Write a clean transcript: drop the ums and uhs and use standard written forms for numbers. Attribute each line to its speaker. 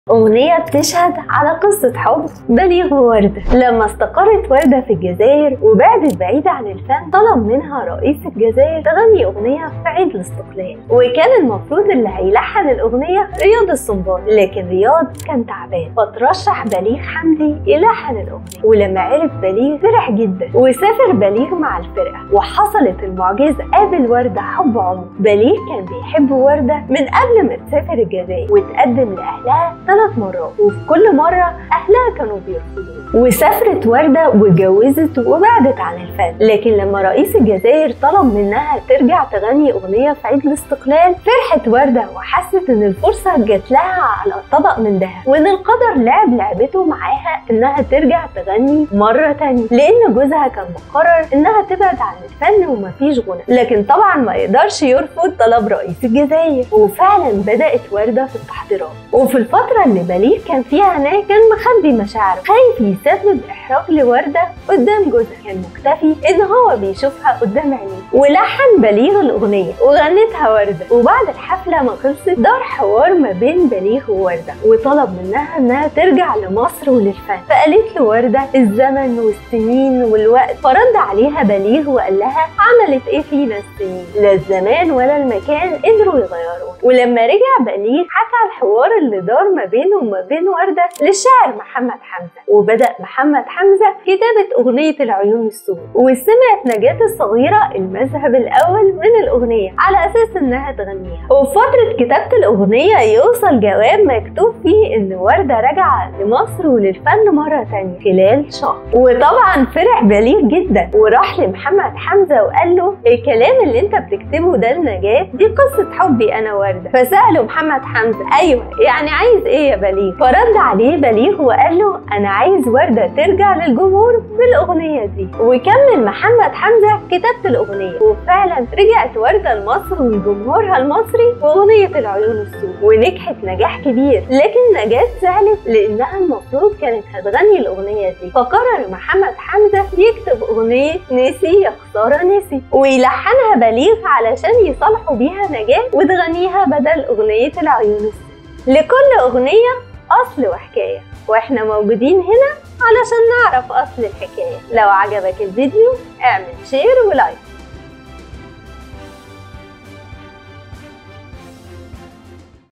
Speaker 1: أغنية بتشهد على قصة حب بليغ ووردة. لما استقرت وردة في الجزائر وبعدت بعيدة عن الفن، طلب منها رئيس الجزائر تغني أغنية في عيد الاستقلال، وكان المفروض اللي هيلحن الأغنية رياض السنباطي، لكن رياض كان تعبان، فترشح بليغ حمدي يلحن الأغنية. ولما عرف بليغ فرح جدا وسافر بليغ مع الفرقة، وحصلت المعجزة، قابل وردة حب عمره. بليغ كان بيحب وردة من قبل ما تسافر الجزائر، وتقدم لأهلها 3 مرات، وفي كل مرة أهلها كانوا بيرفضوه. وسافرت وردة واتجوزت وبعدت عن الفن، لكن لما رئيس الجزائر طلب منها ترجع تغني أغنية في عيد الاستقلال، فرحت وردة وحست إن الفرصة جات لها على طبق من ذهب، وإن القدر لعب لعبته معاها إنها ترجع تغني مرة تانية، لأن جوزها كان مقرر إنها تبعد عن الفن ومفيش غنى، لكن طبعا ما يقدرش يرفض طلب رئيس الجزائر. وفعلا بدأت وردة في التحضيرات، وفي الفترة اللي بليغ كان فيها هناك كان مخبي مشاعره، خايف يسبب إحراج لوردة قدام جوزها، كان مكتفي إن هو بيشوفها قدام عينيه. ولحن بليغ الأغنية وغنتها وردة، وبعد الحفلة ما خلصت دار حوار ما بين بليغ ووردة، وطلب منها إنها ترجع لمصر وللفن. فقالت له وردة الزمن والسنين والوقت، فرد عليها بليغ وقال لها عملت إيه فينا السنين؟ لا الزمان ولا المكان قدروا يغيرونا. ولما رجع بليغ حكى الحوار اللي دار ما بينه وما بين وردة للشاعر محمد حمزة، وبدأ محمد حمزة كتابة أغنية العيون السود. وسمعت نجاة الصغيرة المذهب الأول من الأغنية على أساس إنها تغنيها. وفي فترة كتابة الأغنية يوصل جواب مكتوب فيه إن وردة رجع لمصر وللفن مرة تانية خلال شهر. وطبعا فرح بليغ جدا وراح لمحمد حمزة وقال له الكلام اللي انت بتكتبه ده لنجاة دي قصة حبي أنا وردة. فسأله محمد حمزة أيوه يعني عايز إيه يا بليغ؟ فرد عليه بليغ وقال له أنا عايز وردة ترجع للجمهور بالأغنية دي. وكمل محمد حمزة كتابة الأغنية، وفعلا رجعت وردة لمصر وجمهورها المصري بأغنية العيون السود، ونجحت نجاح كبير. لكن نجاة زعلت لأنها المفروض كانت هتغني الأغنية دي، فقرر محمد حمزة يكتب أغنية نسي يا خسارة نسي، ويلحنها بليغ علشان يصالحوا بيها نجاة وتغنيها بدل أغنية العيون السود. لكل أغنية أصل وحكاية، واحنا موجودين هنا علشان نعرف أصل الحكاية. لو عجبك الفيديو اعمل شير ولايك.